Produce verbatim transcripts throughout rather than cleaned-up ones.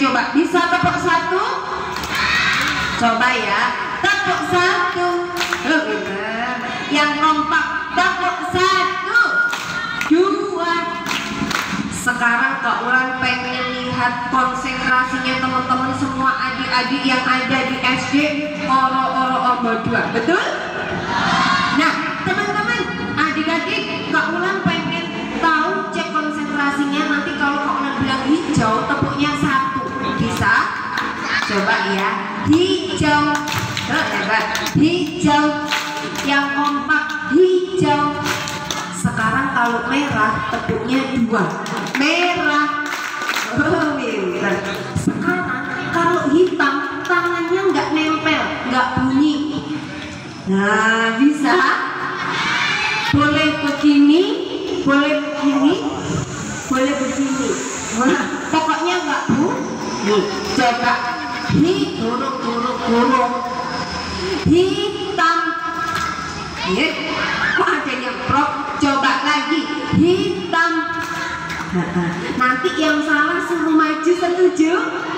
coba bisa tepuk satu? Coba ya, tepuk satu. Oh, bener. Yang kompak tepuk satu, dua. Sekarang Kak Ulan pengen lihat konsentrasinya teman-teman semua adik-adik yang ada di S D Oro-Oro Ombo dua, betul? Nah teman-teman, adik-adik, Kak Ulan pengen tahu cek konsentrasinya. Nanti kalau Kak Ulan bilang hijau, tepuknya satu. Bisa? Coba ya, hijau. Oh, hebat. Hijau. Yang kompak hijau. Sekarang kalau merah, tepuknya dua. Merah. Oh, merah. Sekarang kalau hitam, tangannya nggak nempel, nggak bunyi. Nah, bisa? Boleh begini, boleh begini, boleh begini. Nah, pokoknya nggak bunyi. Coba hi, burung, burung, burung. Hitam. Ya, kok ada yang prok? Coba lagi, hitam. Nanti yang salah suruh maju, setuju?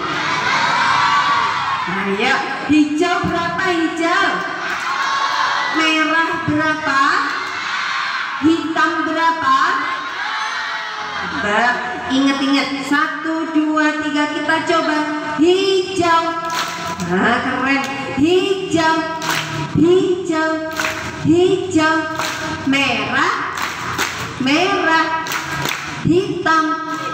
Ayo, hijau berapa hijau? Merah berapa? Hitam berapa? Ingat-ingat, satu, dua, tiga, kita coba. Hijau. Nah, keren. Hijau, hijau, hijau. Merah, merah. Hitam,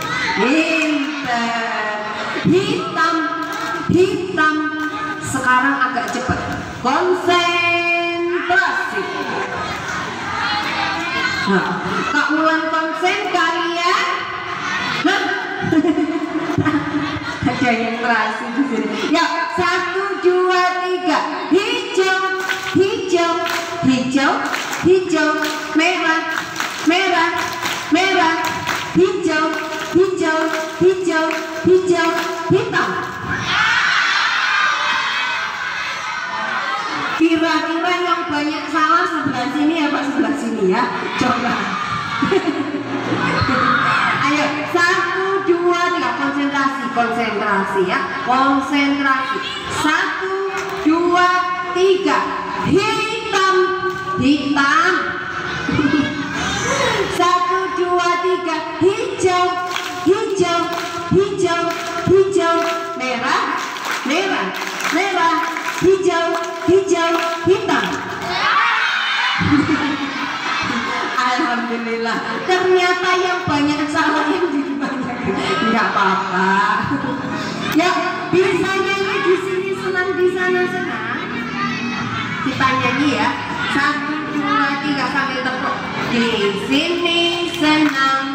hitam, hitam, hitam. Sekarang agak cepat. Konsentrasi. Nah, Kak Ulan konsen, kalian? Hah? Ada yang terasi di sini. Ya, satu, dua, tiga. Hijau, hijau, hijau, hijau, merah, merah, merah, hijau, hijau, hijau, hijau, hitam. Kira-kira yang banyak salah sebelah sini apa sebelah sini ya? Coba. Ayo, satu, dua, tiga, konsentrasi, konsentrasi ya, konsentrasi. Satu, dua, tiga, hitam, hitam. Satu, dua, tiga, hijau, hijau, hijau, hijau, merah, merah, merah, hijau, hijau, hitam. Alhamdulillah, ternyata yang banyak salah yang jadi banyak. Enggak apa-apa. Ya, bisa nyanyi di sini senang, di sana senang. Kita nyanyi ya. Satu, dua, tiga, sambil tepuk. Di sini senang,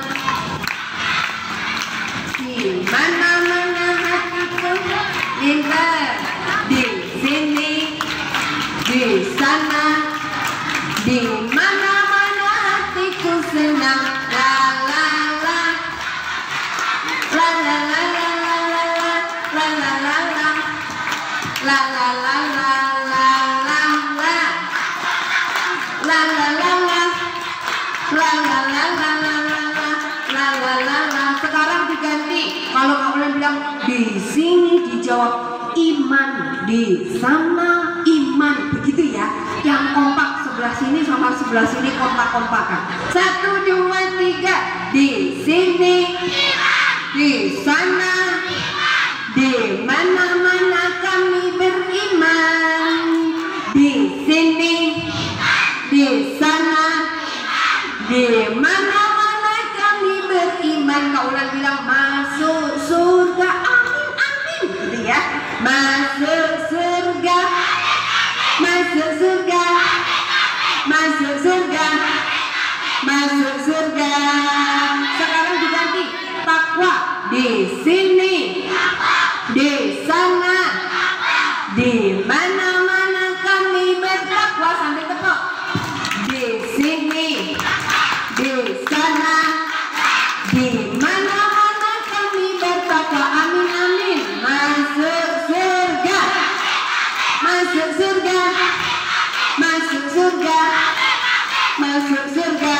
di mana-mana hatiku pintar. Di sini, di sana, di mana-mana hatiku senang. La la la, la la la la la la, la la la la, la la la la la la la, la la la la. La la la la la la la la la la. Sekarang diganti. Kalau Kak Ulan bilang di sini, dijawab iman. Di sana iman. Begitu ya. Yang kompak sebelah sini sama sebelah sini kompak-kompakan. Satu, dua, tiga. Di sini, di sana, di mana-mana kami beriman. Di sini, di sana, di mana-mana kami beriman. Kak Ulan bilang masuk surga, amin amin, gitu ya. Masuk surga, masuk surga, masuk surga, masuk surga. Sekarang diganti takwa. Di sini, di sana, di mana-mana kami bertakwa, sambil tepuk. Di sini, di sana, di mana-mana kami bertakwa, amin amin. Masuk surga, masuk surga, masuk surga, masuk surga,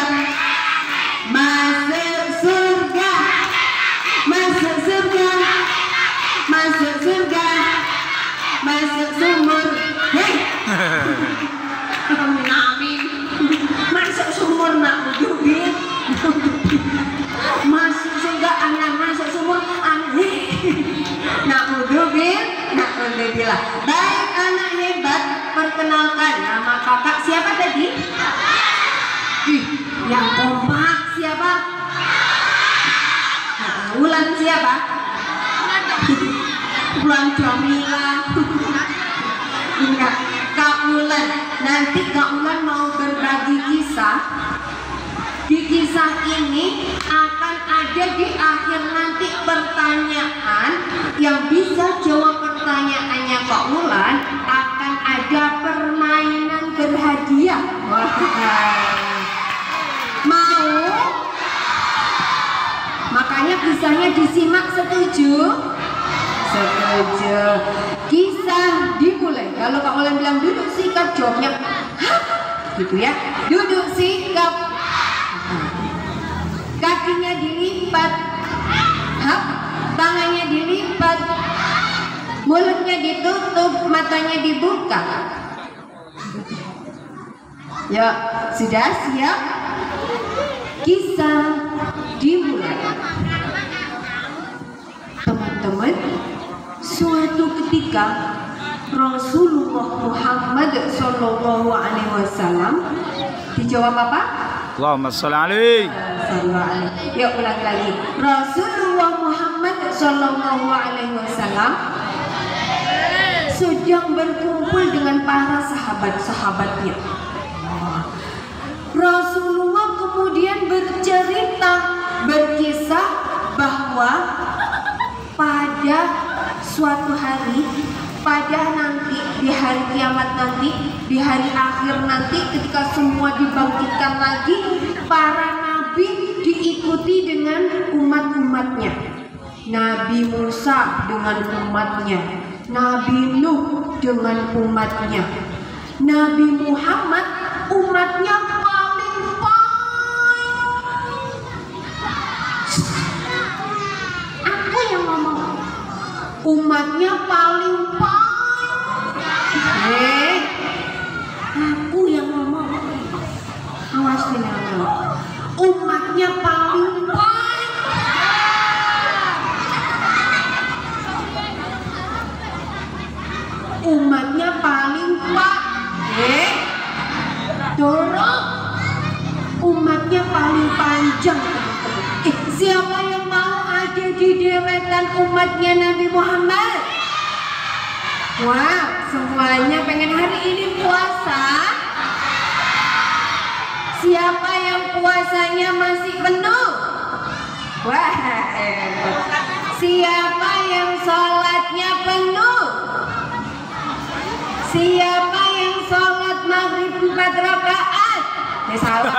masuk surga, masuk surga, Siapa? Bulan Jamila. Enggak, Kak Ulan. Nanti Kak Ulan mau berbagi kisah. Di kisah ini akan ada di akhir nanti pertanyaan yang bisa jawab pertanyaannya Kak Ulan, akan ada permainan berhadiah. Mau? Makanya kisahnya disimak, setuju? Setuju. Kisah dimulai. Kalau Kak Ulan bilang duduk sikap, jawabnya hah? Gitu ya. Duduk sikap. Kakinya dilipat, hap, tangannya dilipat, mulutnya ditutup, matanya dibuka. Ya, sudah siap? Kisah dimulai. Teman-teman, suatu ketika Rasulullah Muhammad Shallallahu Alaihi Wasallam, dijawab apa? Allahumma sholli alaihi. Yuk ulang lagi. Rasulullah Muhammad Shallallahu Alaihi Wasallam sedang berkumpul dengan para sahabat-sahabatnya. Rasulullah kemudian bercerita, berkisah bahwa pada suatu hari, pada nanti di hari kiamat nanti, di hari akhir nanti, ketika semua dibangkitkan lagi, para nabi diikuti dengan umat-umatnya. Nabi Musa dengan umatnya, Nabi Nuh dengan umatnya, Nabi Muhammad umatnya paling baik. Aku yang ngomong, umatnya paling baik. Eh, aku yang ngomong. Awas nih, umatnya paling baik. Umatnya paling baik. Eh, dorong. Umatnya paling panjang. Eh, siapa yang mau ada di deretan umatnya Nabi Muhammad? Wah, semuanya pengen hari ini puasa. Siapa yang puasanya masih penuh? Wah, hebat. Siapa yang sholatnya penuh? Siapa yang sholat maghrib empat rakaat? Eh, salah.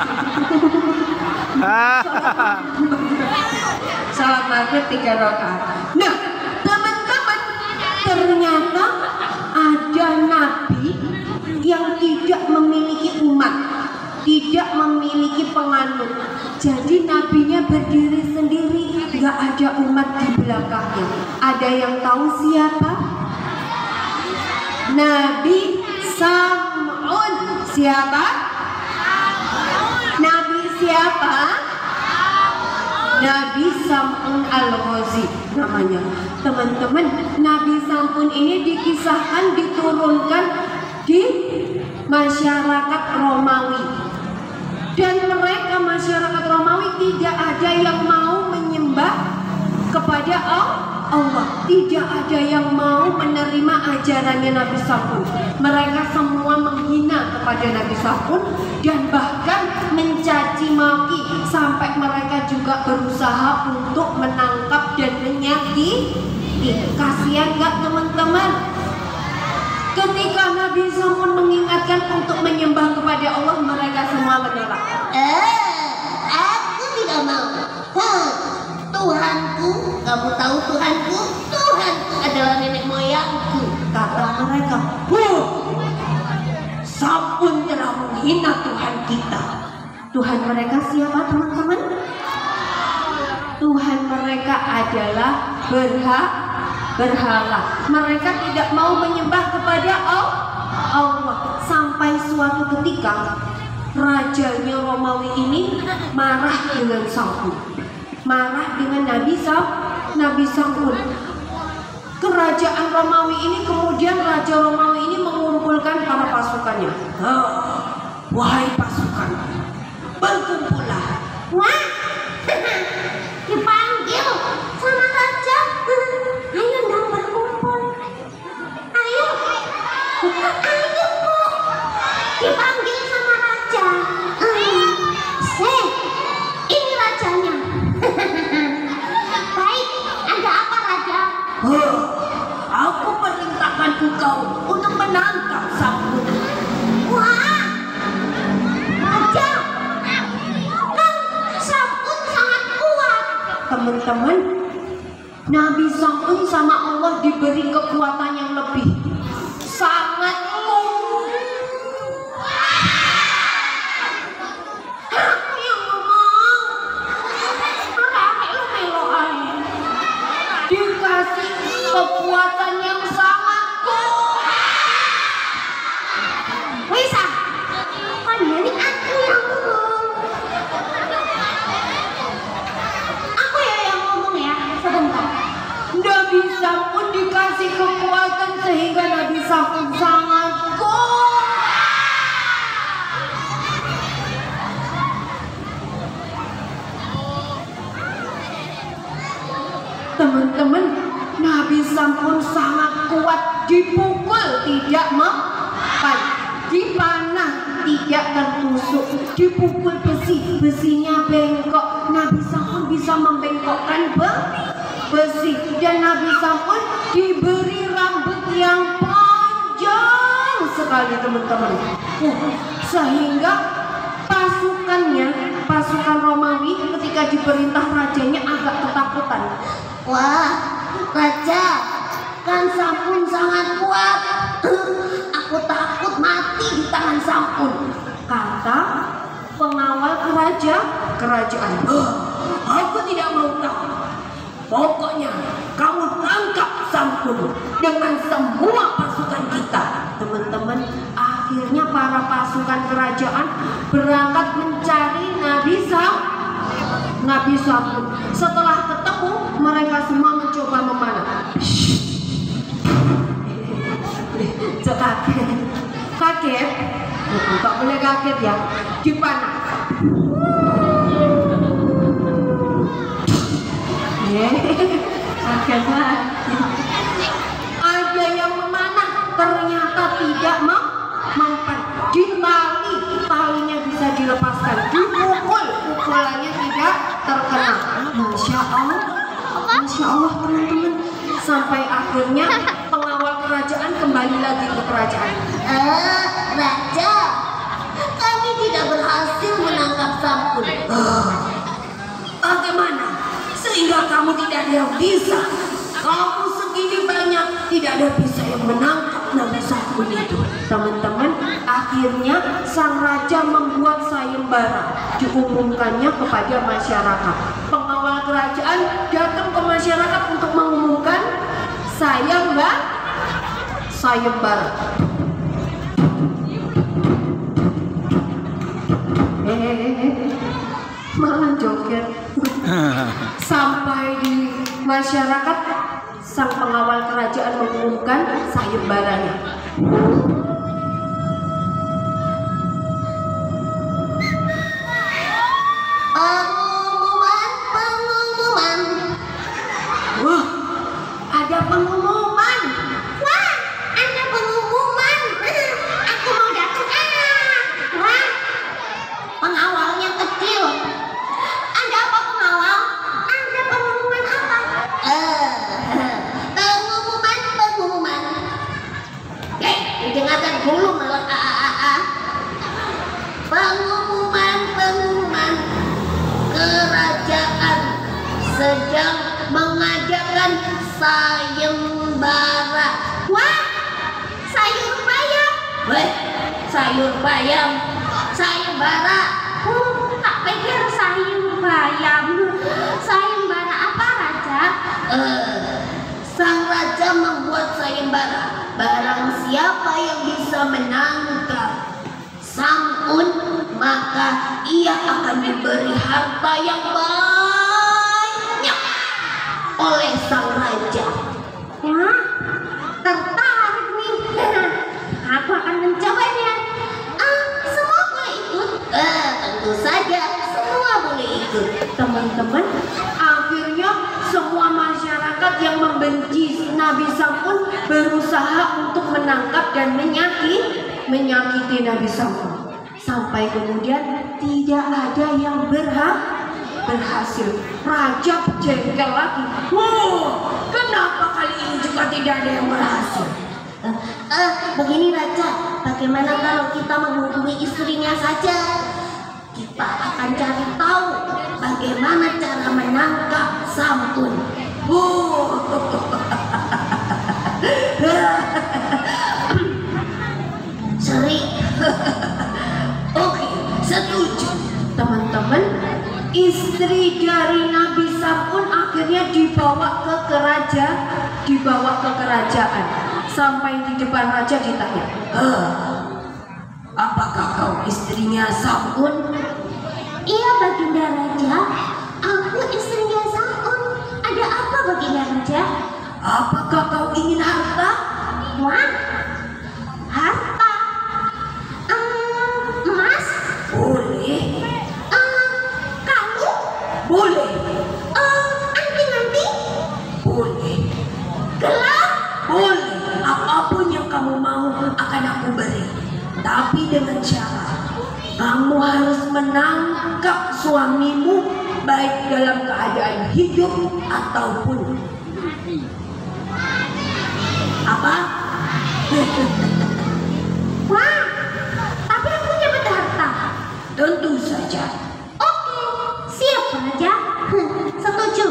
Sholat maghrib tiga rakaat. Nah, teman-teman, ternyata ada nabi yang tidak memiliki umat, tidak memiliki penganut. Jadi nabinya berdiri sendiri, nggak ada umat di belakangnya. Ada yang tahu siapa? Nabi Sam'un. Siapa? Nabi siapa? Nabi Sam'un Al-Ghazi namanya. Teman-teman, Nabi Sam'un ini dikisahkan diturunkan di masyarakat Romawi. Dan mereka masyarakat Romawi tidak ada yang mau menyembah kepada Allah, tidak ada yang mau menerima ajarannya Nabi Sam'un. Mereka semua menghina kepada Nabi Sam'un dan bahkan mencaci maki, sampai mereka juga berusaha untuk menangkap dan menyakiti. Kasihan gak teman-teman? Ketika Nabi Sam'un mengingatkan untuk menyembah kepada Allah, mereka semua menolak. Eh, aku tidak mau. Huh, Tuhanku, kamu tahu Tuhanku? Tuhanku adalah nenek moyangku, kata mereka. Huh, Sam'un telah menghina Tuhan kita. Tuhan mereka siapa, teman-teman? Tuhan mereka adalah berhak berhala. Mereka tidak mau menyembah kepada Allah. Sampai suatu ketika rajanya Romawi ini marah dengan Sam'un, marah dengan Nabi Sam, Nabi Sam'un. Kerajaan Romawi ini kemudian raja Romawi ini mengumpulkan para pasukannya. Oh, wahai pasukan, berkumpullah. Wah, dipanggil teman-teman, Nabi Sam'un sama Allah diberi kekuatan yang lebih sangat ngomong. Aku yang ngomong, kakek lu melo aja. Dikasih kekuatan yang sangat kuat. Bisa, kan jadi aku yang ngomong. Aku ya yang ngomong ya, sebentar. Nabi Sam'un dikasih kekuatan sehingga Nabi Sam'un sangat kuat. Teman-teman, Nabi Sam'un sangat kuat, dipukul tidak mempan, dipanah tidak tertusuk, dipukul besi, besinya bengkok. Nabi Sam'un bisa membengkokkan besi, dan Nabi Sam'un diberi rambut yang panjang sekali teman-teman, uh, sehingga pasukannya, pasukan Romawi ketika diperintah rajanya agak ketakutan. Wah, raja, kan Sam'un sangat kuat. Aku takut mati di tangan Sam'un, kata pengawal keraja kerajaan. Oh, aku tidak mau tahu. Pokoknya kamu tangkap Sam'un dengan semua pasukan kita. Teman-teman, akhirnya para pasukan kerajaan berangkat mencari Nabi Sam'un. Nabi Sam'un. Setelah ketemu, mereka semua mencoba memanah. Kaget, kaget, nggak boleh kaget ya, dipanah. Kaget lah. Ada yang memanah, ternyata tidak mempan. Ditali, talinya bisa dilepaskan. Dipukul, pukulannya tidak terkena. Masya Allah, Masya Allah teman-teman. Sampai akhirnya pengawal kerajaan kembali lagi ke kerajaan. Eh, raja, kami tidak berhasil menangkap Sam'un. Oh, bagaimana? Sehingga kamu tidak ada yang bisa. Kamu segini banyak, tidak ada bisa yang menangkap Nabi Sam'un itu. Teman-teman, akhirnya sang raja membuat sayembara, diumumkannya kepada masyarakat. Pengawal kerajaan datang ke masyarakat untuk mengumumkan sayembara, sayembara. Eh, malah joget. Sampai di masyarakat, sang pengawal kerajaan mengumumkan sayembaranya. Pengumuman, pengumuman. Wah, ada pengumuman. Wah, ada pengumuman. Aku mau datang. Wah, pengawalnya kecil. Ada apa pengawal? Ada pengumuman apa? Eh, pengumuman, pengumuman. Eh, didengarkan dulu malah a a a. Pengumuman, pengumuman. Kerajaan sedang mengadakan sayembara. Wah, sayur bayam. Weh, sayur bayam. Sayembara. Uh, tak pikir sayur bayam. Sayembara apa, Raja? Eh, sang raja membuat sayembara. Barang siapa yang bisa menangkap Sam'un, maka ia akan diberi harta yang banyak oleh sang raja. Wah, tertarik nih. Aku akan mencobanya. Ah, semua boleh ikut? Eh, tentu saja semua boleh ikut. Teman-teman, akhirnya semua masyarakat yang membenci Nabi Sam'un berusaha untuk menangkap dan menyakiti menyakiti Nabi Sam'un. Sampai kemudian tidak ada yang berhak berhasil. Raja jengkel lagi. Wow, kenapa kali ini juga tidak ada yang berhasil? Eh, uh, begini Raja, bagaimana kalau kita menghubungi istrinya saja? Kita akan cari tahu bagaimana cara menangkap Sam'un. Oh. Seri. Oke, setuju. Teman-teman, istri dari Nabi Sam'un akhirnya dibawa ke kerajaan, dibawa ke kerajaan. Sampai di depan raja ditanya, "Eh, apakah kau istrinya Sam'un?" Iya Baginda Raja, aku istrinya Sam'un. Ada apa Baginda Raja? Apakah kau ingin harta? Wah, harta? Um, emas? Boleh. Um, kayu? Boleh. Um, anting-anting? Boleh. Gelang? Boleh. Apapun yang kamu mau akan aku beri. Tapi dengan syarat, kamu harus menangkap suamimu baik dalam keadaan hidup ataupun mati. Apa? Wah, tapi aku dapat harta. Tentu saja. Oke, siap Raja. Setuju.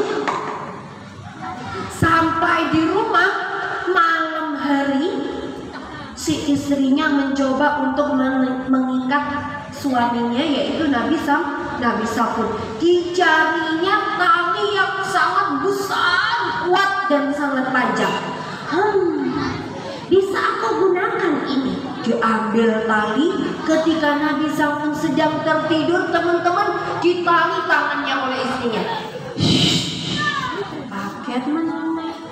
Sampai di rumah malam hari, si istrinya mencoba untuk meng mengikat suaminya, yaitu Nabi Sam, Nabi Sam'un. Di jarinya tali yang sangat besar, kuat dan sangat panjang. Hmm, bisa aku gunakan ini. Diambil tali ketika Nabi Sam'un sedang tertidur, teman-teman, ditali tangannya oleh istrinya. Paket mana?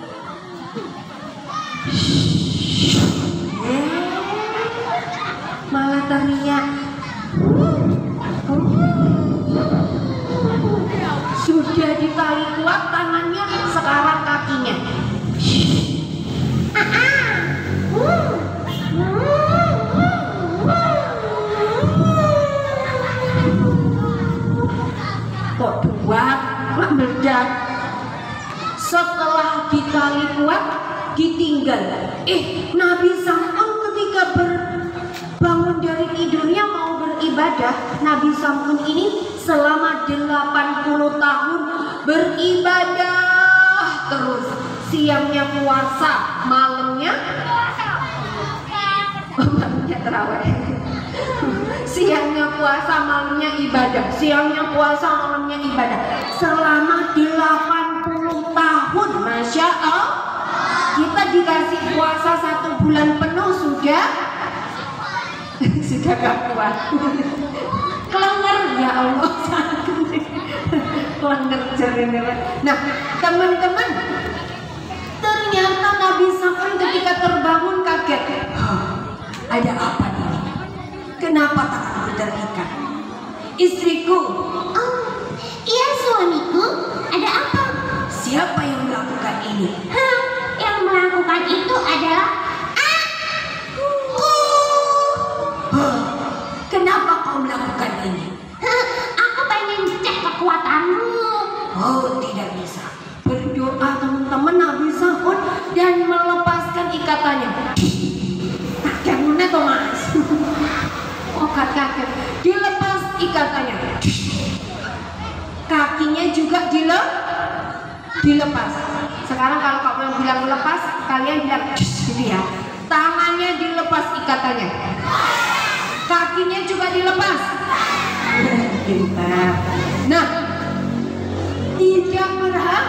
Eh, malah teriak. Sudah ditali kuat tangannya, sekarang kakinya. Kok dua meledak? Setelah ditali kuat, ditinggal. Eh, Nabi Sam'un ketika berbangun dari tidurnya mau beribadah, Nabi Sam'un ini selama delapan puluh tahun beribadah terus. Siangnya puasa, malamnya malamnya terawih. Siangnya puasa, malamnya ibadah. Siangnya puasa, malamnya ibadah. Selama delapan puluh tahun, Masya Allah. Kita dikasih puasa satu bulan penuh sudah sudah gak kuat. Kelenger, ya Allah. Kelenger jarinya. Nah, teman-teman, ternyata Nabi Sam'un ketika terbangun kaget. Ada apa ini? Kenapa tanganku terikat? Istriku. Oh, iya suamiku. Ada apa? Siapa yang melakukan ini? Hah, yang melakukan itu adalah aku. Huh, kenapa kau melakukan ini? Hah, aku pengen cek kekuatanmu. Oh, tidak bisa. Berdoa teman-teman Nabi Sam'un dan melepaskan ikatannya. Kaget mana Thomas? Oh, kaget. Dilepas ikatannya. Kakinya juga dile dilepas. Sekarang kalau kalian bilang lepas, kalian bilang gitu ya. Tangannya dilepas ikatannya. Kakinya juga dilepas. Pintar. Nah, tidak berhasil.